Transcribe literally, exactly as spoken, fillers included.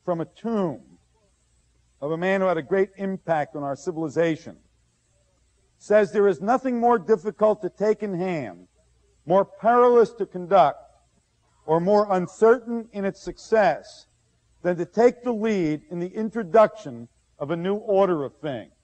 from a tomb of a man who had a great impact on our civilization, says there is nothing more difficult to take in hand, more perilous to conduct, or more uncertain in its success than to take the lead in the introduction of a new order of things.